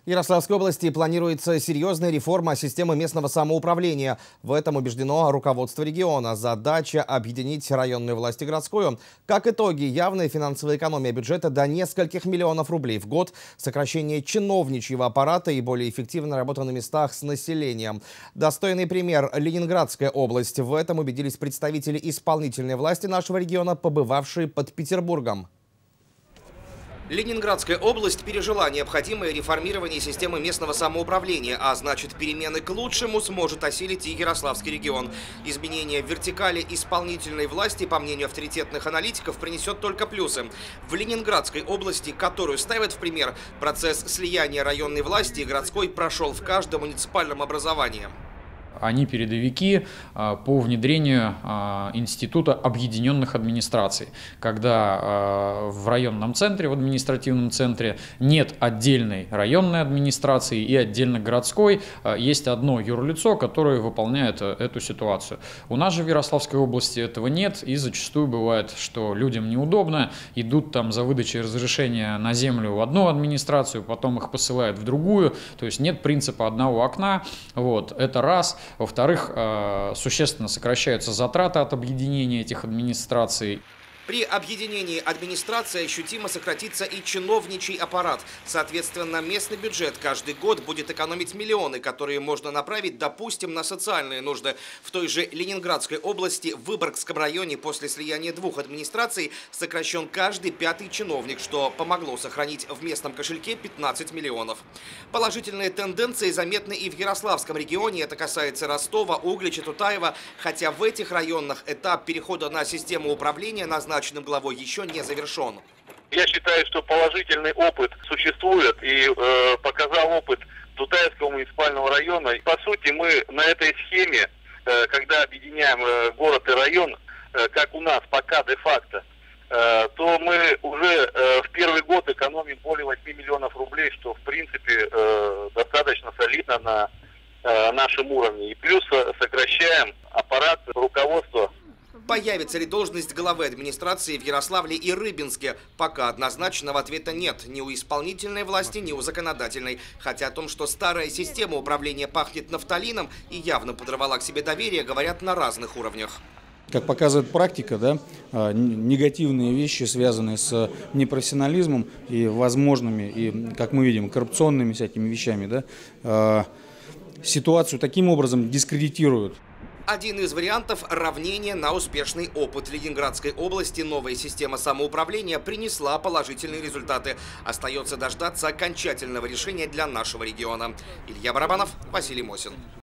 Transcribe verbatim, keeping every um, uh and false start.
В Ярославской области планируется серьезная реформа системы местного самоуправления. В этом убеждено руководство региона. Задача – объединить районную власть и городскую. Как итоги, явная финансовая экономия бюджета до нескольких миллионов рублей в год, сокращение чиновничьего аппарата и более эффективная работа на местах с населением. Достойный пример – Ленинградская область. В этом убедились представители исполнительной власти нашего региона, побывавшие под Петербургом. Ленинградская область пережила необходимое реформирование системы местного самоуправления, а значит, перемены к лучшему сможет осилить и Ярославский регион. Изменение в вертикали исполнительной власти, по мнению авторитетных аналитиков, принесет только плюсы. В Ленинградской области, которую ставят в пример, процесс слияния районной власти и городской прошел в каждом муниципальном образовании. Они передовики по внедрению института объединенных администраций, когда в районном центре, в административном центре нет отдельной районной администрации и отдельно городской, есть одно юрлицо, которое выполняет эту ситуацию. У нас же в Ярославской области этого нет, и зачастую бывает, что людям неудобно, идут там за выдачей разрешения на землю в одну администрацию, потом их посылают в другую, то есть нет принципа одного окна, вот, это раз. Во-вторых, существенно сокращаются затраты от объединения этих администраций. При объединении администрации ощутимо сократится и чиновничий аппарат. Соответственно, местный бюджет каждый год будет экономить миллионы, которые можно направить, допустим, на социальные нужды. В той же Ленинградской области, в Выборгском районе, после слияния двух администраций сокращен каждый пятый чиновник, что помогло сохранить в местном кошельке пятнадцать миллионов. Положительные тенденции заметны и в Ярославском регионе. Это касается Ростова, Углича, Тутаева. Хотя в этих районах этап перехода на систему управления назначен главой еще не завершен. Я считаю, что положительный опыт существует, и э, показал опыт Тутаевского муниципального района. По сути, мы на этой схеме, э, когда объединяем э, город и район, э, как у нас пока де-факто, э, то мы уже э, в первый год экономим более восьми миллионов рублей, что в принципе э, достаточно солидно на э, нашем уровне. И плюс э, сокращаем аппарат руководства. Появится ли должность главы администрации в Ярославле и Рыбинске? Пока однозначного ответа нет ни у исполнительной власти, ни у законодательной. Хотя о том, что старая система управления пахнет нафталином и явно подорвала к себе доверие, говорят на разных уровнях. Как показывает практика, да, негативные вещи, связанные с непрофессионализмом и возможными, и, как мы видим, коррупционными всякими вещами, да, ситуацию таким образом дискредитируют. Один из вариантов – равнение на успешный опыт. Ленинградской области новая система самоуправления принесла положительные результаты. Остается дождаться окончательного решения для нашего региона. Илья Барабанов, Василий Мосин.